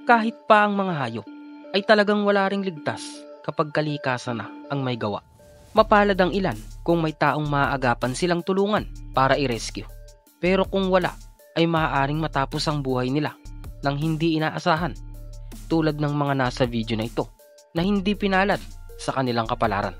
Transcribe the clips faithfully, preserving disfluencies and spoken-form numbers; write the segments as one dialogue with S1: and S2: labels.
S1: Kahit pa ang mga hayop ay talagang wala ring ligtas kapag kalikasan na ang may gawa. Mapalad ang ilan kung may taong maaagapan silang tulungan para i-rescue. Pero kung wala, ay maaaring matapos ang buhay nila nang hindi inaasahan, tulad ng mga nasa video na ito na hindi pinalad sa kanilang kapalaran.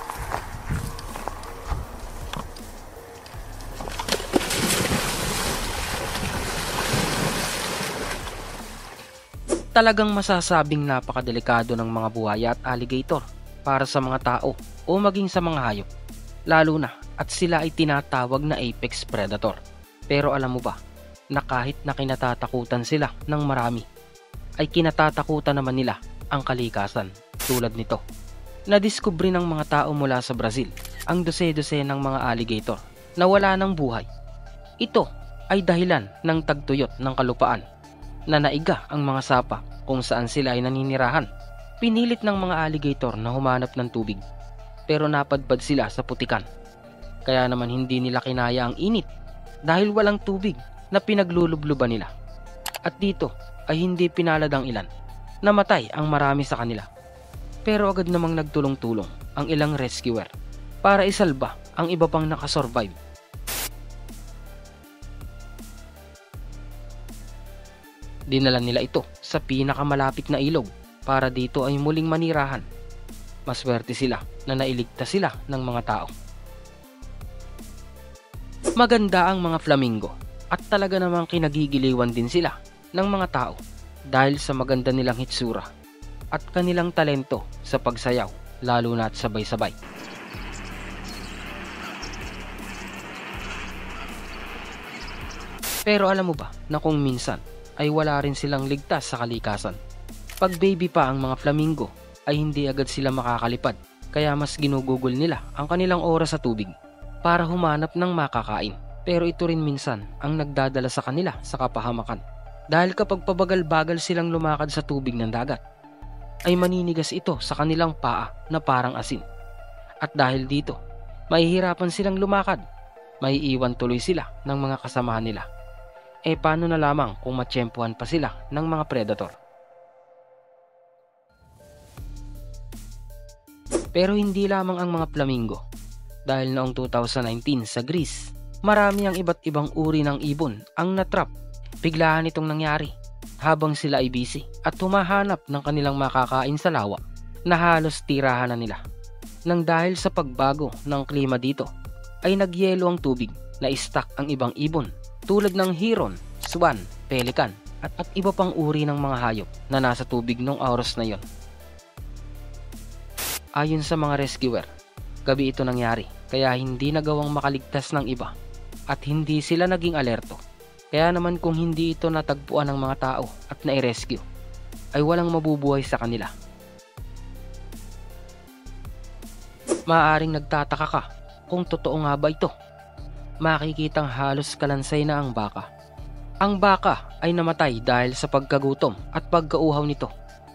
S1: Talagang masasabing napakadelikado ng mga buhaya at alligator para sa mga tao o maging sa mga hayop, lalo na at sila ay tinatawag na apex predator. Pero alam mo ba na kahit na kinatatakutan sila ng marami, ay kinatatakutan naman nila ang kalikasan tulad nito. Nadiskubre ng mga tao mula sa Brazil ang dose-dose ng mga alligator na wala ng buhay. Ito ay dahilan ng tagtuyot ng kalupaan na naiga ang mga sapa kung saan sila ay naninirahan. Pinilit ng mga alligator na humanap ng tubig, pero napadpad sila sa putikan. Kaya naman hindi nila kinaya ang init dahil walang tubig na pinaglulubluban nila. At dito ay hindi pinalad ang ilan. Namatay ang marami sa kanila. Pero agad namang nagtulong-tulong ang ilang rescuer para isalba ang iba pang nakasurvive. Dinala nila ito sa pinakamalapit na ilog para dito ay muling manirahan. Maswerte sila na nailigtas sila ng mga tao. Maganda ang mga flamingo at talaga namang kinagigiliwan din sila ng mga tao dahil sa maganda nilang hitsura at kanilang talento sa pagsayaw, lalo na at sabay-sabay. Pero alam mo ba na kung minsan ay wala rin silang ligtas sa kalikasan? Pag baby pa ang mga flamingo ay hindi agad sila makakalipad, kaya mas ginugugol nila ang kanilang oras sa tubig para humanap ng makakain. Pero ito rin minsan ang nagdadala sa kanila sa kapahamakan, dahil kapag pabagal-bagal silang lumakad sa tubig ng dagat, ay maninigas ito sa kanilang paa na parang asin. At dahil dito, mahihirapan silang lumakad, maiiwan tuloy sila ng mga kasamahan nila. Eh paano na lamang kung matsyempuhan pa sila ng mga predator? Pero hindi lamang ang mga flamingo, dahil noong two thousand nineteen sa Greece, marami ang iba't ibang uri ng ibon ang natrap. Biglaan itong nangyari habang sila ay busy at humahanap ng kanilang makakain sa lawa na halos tirahan na nila. Nang dahil sa pagbago ng klima dito, ay nagyelo ang tubig na istak ang ibang ibon tulad ng heron, swan, pelican at, at iba pang uri ng mga hayop na nasa tubig nung oras na yon. Ayon sa mga rescuer, gabi ito nangyari kaya hindi nagawang makaligtas ng iba at hindi sila naging alerto. Kaya naman kung hindi ito natagpuan ng mga tao at nai-rescue, ay walang mabubuhay sa kanila. Maaaring nagtataka ka kung totoo nga ba ito. Makikitang halos kalansay na ang baka. Ang baka ay namatay dahil sa pagkagutom at pagkauhaw nito.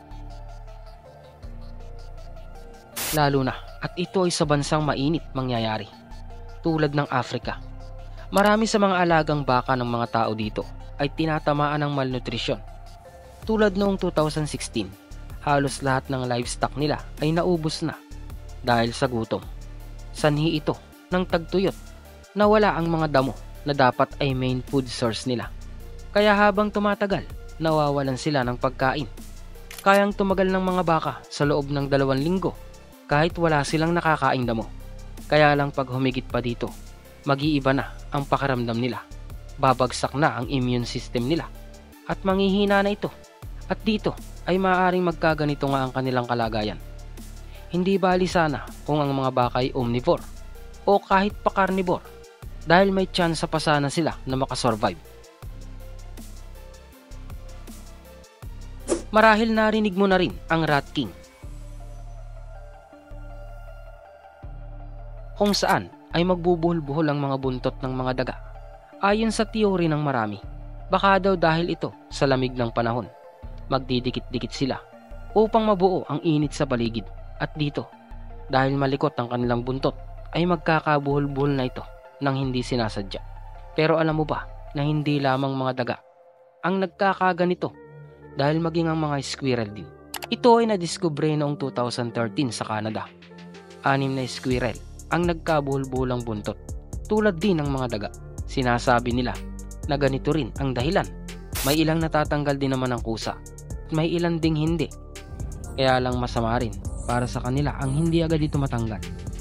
S1: Lalo na at ito ay sa bansang mainit mangyayari, tulad ng Africa. Marami sa mga alagang baka ng mga tao dito ay tinatamaan ng malnutrisyon. Tulad noong two thousand sixteen, halos lahat ng livestock nila ay naubos na dahil sa gutom. Sanhi ito ng tagtuyot na wala ang mga damo na dapat ay main food source nila. Kaya habang tumatagal, nawawalan sila ng pagkain. Kayang tumagal ng mga baka sa loob ng dalawang linggo kahit wala silang nakakaing damo. Kaya lang pag humigit pa dito, mag-iiba na ang pakiramdam nila. Babagsak na ang immune system nila at manghihina na ito. At dito ay maaaring magkaganito nga ang kanilang kalagayan. Hindi bali sana kung ang mga baka ay omnivore o kahit pa carnivore, dahil may tsansa pa sana sila na makasurvive. Marahil narinig mo na rin ang Rat King, kung saan ay magbubuhol-buhol ang mga buntot ng mga daga. Ayon sa teorya ng marami, baka daw dahil ito sa lamig ng panahon, magdidikit-dikit sila upang mabuo ang init sa paligid. At dito, dahil malikot ang kanilang buntot, ay magkakabuhol-buhol na ito nang hindi sinasadya. Pero alam mo ba na hindi lamang mga daga ang nagkakaganito, dahil maging ang mga squirrel din. Ito ay nadiskubre noong two thousand thirteen sa Canada. Anim na squirrel ang nagkabuhol-buholang buntot, tulad din ng mga daga. Sinasabi nila na ganito rin ang dahilan. May ilang natatanggal din naman ang kusa at may ilan ding hindi. Kaya lang masama rin para sa kanila ang hindi agad ito matanggal.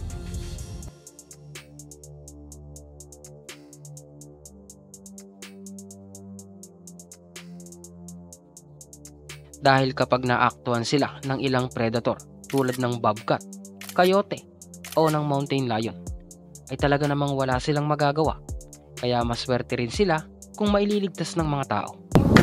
S1: Dahil kapag naaktuhan sila ng ilang predator tulad ng bobcat, coyote o ng mountain lion, ay talaga namang wala silang magagawa. Kaya maswerte rin sila kung maililigtas ng mga tao.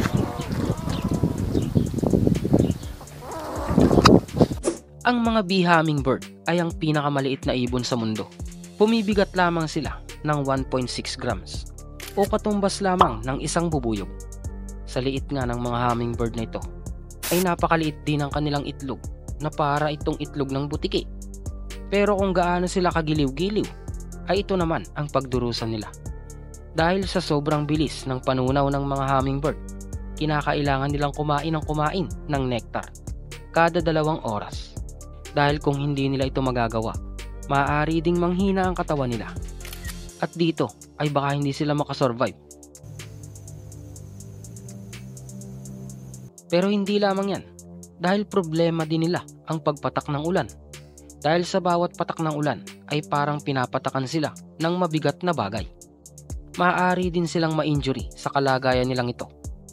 S1: Ang mga bee hummingbird ay ang pinakamaliit na ibon sa mundo. Pumibigat lamang sila ng one point six grams o katumbas lamang ng isang bubuyog. Sa liit nga ng mga hummingbird na ito, ay napakaliit din ang kanilang itlog na para itong itlog ng butiki. Pero kung gaano sila kagiliw-giliw, ay ito naman ang pagdurusan nila. Dahil sa sobrang bilis ng panunaw ng mga hummingbird, kinakailangan nilang kumain ng kumain ng nectar kada dalawang oras. Dahil kung hindi nila ito magagawa, maaari ding manghina ang katawan nila. At dito ay baka hindi sila makasurvive. Pero hindi lamang yan, dahil problema din nila ang pagpatak ng ulan. Dahil sa bawat patak ng ulan ay parang pinapatakan sila ng mabigat na bagay. Maaari din silang ma-injury sa kalagayan nilang ito.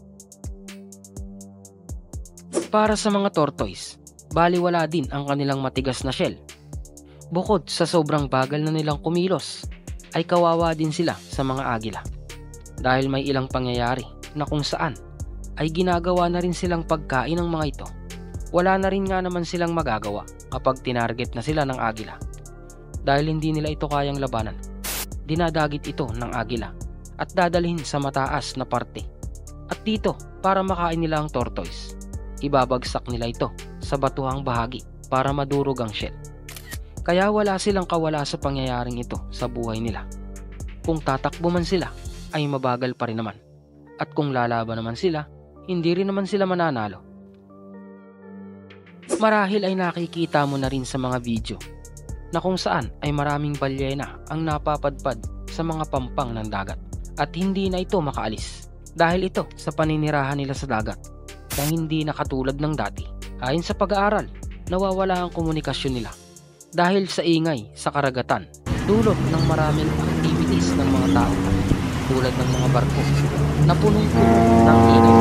S1: Para sa mga tortoise, baliwala din ang kanilang matigas na shell. Bukod sa sobrang bagal na nilang kumilos, ay kawawa din sila sa mga agila. Dahil may ilang pangyayari na kung saan ay ginagawa na rin silang pagkain ng mga ito. Wala na rin nga naman silang magagawa kapag tinarget na sila ng agila. Dahil hindi nila ito kayang labanan, dinadagit ito ng agila at dadalhin sa mataas na parte. At dito, para makain nila ang tortoise, ibabagsak nila ito sa batuhang bahagi para madurog ang shell. Kaya wala silang kawala sa pangyayaring ito sa buhay nila. Kung tatakbo man sila, ay mabagal pa rin naman. At kung lalaban naman sila, hindi rin naman sila mananalo. Marahil ay nakikita mo na rin sa mga video na kung saan ay maraming balyena ang napapadpad sa mga pampang ng dagat at hindi na ito makaalis dahil ito sa paninirahan nila sa dagat na hindi na katulad ng dati. Ayon sa pag-aaral, nawawala ang komunikasyon nila dahil sa ingay sa karagatan dulot ng maraming activities ng mga tao tulad ng mga barko na punong-puno ng ingay.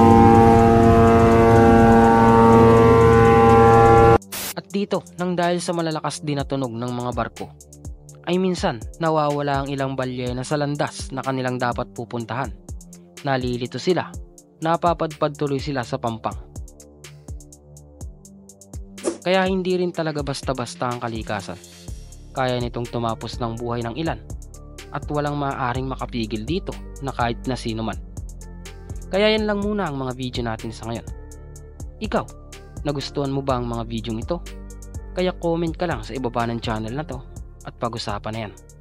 S1: At dito, nang dahil sa malalakas din na tunog ng mga barko, ay minsan nawawala ang ilang balyena sa landas na kanilang dapat pupuntahan. Nalilito sila, napapadpad tuloy sila sa pampang. Kaya hindi rin talaga basta-basta ang kalikasan. Kaya nitong tumapos ng buhay ng ilan at walang maaaring makapigil dito na kahit na sino man. Kaya yan lang muna ang mga video natin sa ngayon. Ikaw, nagustuhan mo ba ang mga video ito? Kaya comment ka lang sa ibaba ng channel na to at pag-usapan na yan.